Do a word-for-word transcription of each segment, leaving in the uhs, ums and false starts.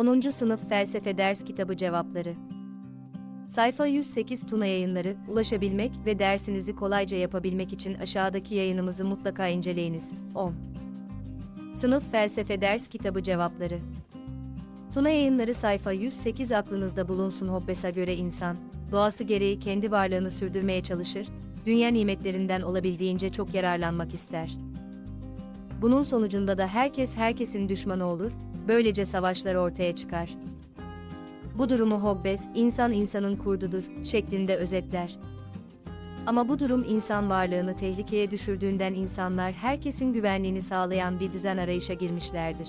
onuncu Sınıf Felsefe Ders Kitabı Cevapları. Sayfa yüz sekiz Tuna Yayınları. Ulaşabilmek ve dersinizi kolayca yapabilmek için aşağıdaki yayınımızı mutlaka inceleyiniz. on. Sınıf Felsefe Ders Kitabı Cevapları. Tuna Yayınları. Sayfa yüz sekiz Aklınızda bulunsun. Hobbes'e göre insan, doğası gereği kendi varlığını sürdürmeye çalışır, dünya nimetlerinden olabildiğince çok yararlanmak ister. Bunun sonucunda da herkes herkesin düşmanı olur, böylece savaşlar ortaya çıkar. Bu durumu Hobbes, insan insanın kurdudur şeklinde özetler. Ama bu durum insan varlığını tehlikeye düşürdüğünden insanlar herkesin güvenliğini sağlayan bir düzen arayışa girmişlerdir.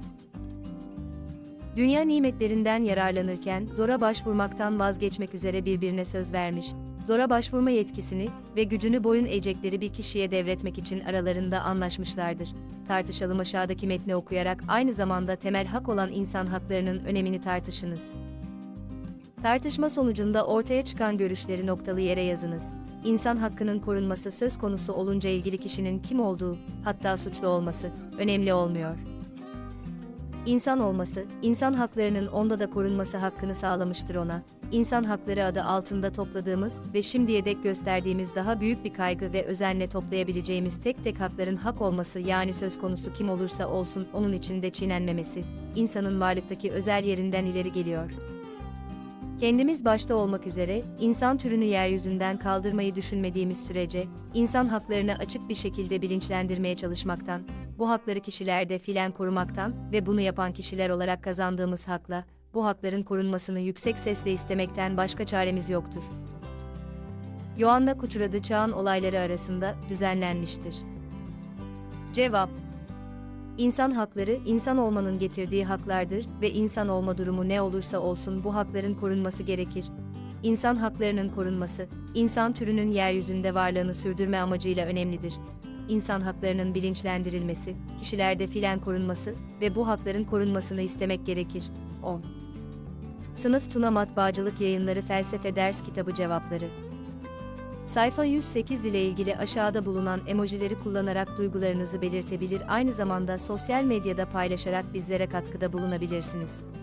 Dünya nimetlerinden yararlanırken zora başvurmaktan vazgeçmek üzere birbirine söz vermiş, zora başvurma yetkisini ve gücünü boyun eğecekleri bir kişiye devretmek için aralarında anlaşmışlardır. Tartışalım. Aşağıdaki metni okuyarak aynı zamanda temel hak olan insan haklarının önemini tartışınız. Tartışma sonucunda ortaya çıkan görüşleri noktalı yere yazınız. İnsan hakkının korunması söz konusu olunca ilgili kişinin kim olduğu, hatta suçlu olması, önemli olmuyor. İnsan olması, insan haklarının onda da korunması hakkını sağlamıştır ona. İnsan hakları adı altında topladığımız ve şimdiye dek gösterdiğimiz daha büyük bir kaygı ve özenle toplayabileceğimiz tek tek hakların hak olması, yani söz konusu kim olursa olsun onun içinde çiğnenmemesi, insanın varlıktaki özel yerinden ileri geliyor. Kendimiz başta olmak üzere, insan türünü yeryüzünden kaldırmayı düşünmediğimiz sürece, insan haklarını açık bir şekilde bilinçlendirmeye çalışmaktan, bu hakları kişilerde fiilen korumaktan ve bunu yapan kişiler olarak kazandığımız hakla, bu hakların korunmasını yüksek sesle istemekten başka çaremiz yoktur. Yoanna Kuchuradı çağın olayları arasında düzenlenmiştir. Cevap: İnsan hakları, insan olmanın getirdiği haklardır ve insan olma durumu ne olursa olsun bu hakların korunması gerekir. İnsan haklarının korunması, insan türünün yeryüzünde varlığını sürdürme amacıyla önemlidir. İnsan haklarının bilinçlendirilmesi, kişilerde fiilen korunması ve bu hakların korunmasını istemek gerekir. on. Sınıf Tuna Matbaacılık Yayınları Felsefe Ders Kitabı Cevapları. Sayfa yüz sekiz ile ilgili aşağıda bulunan emojileri kullanarak duygularınızı belirtebilir, aynı zamanda sosyal medyada paylaşarak bizlere katkıda bulunabilirsiniz.